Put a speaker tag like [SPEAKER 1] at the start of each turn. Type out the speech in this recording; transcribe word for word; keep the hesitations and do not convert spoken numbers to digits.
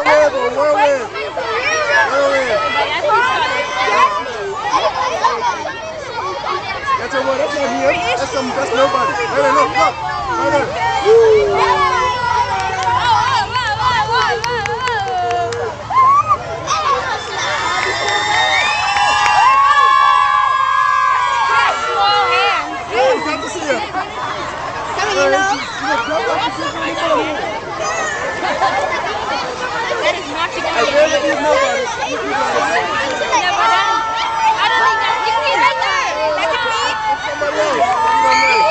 [SPEAKER 1] whirlwind or whirlwind? Whirlwind. That's a what? That's not him. That's some. That's nobody. Wait, wait, look, look. Right there. Woo.
[SPEAKER 2] That is not the guy.
[SPEAKER 1] I really didn't know about it.
[SPEAKER 2] I don't think that's you. Right there. That's me.
[SPEAKER 1] Somebody else.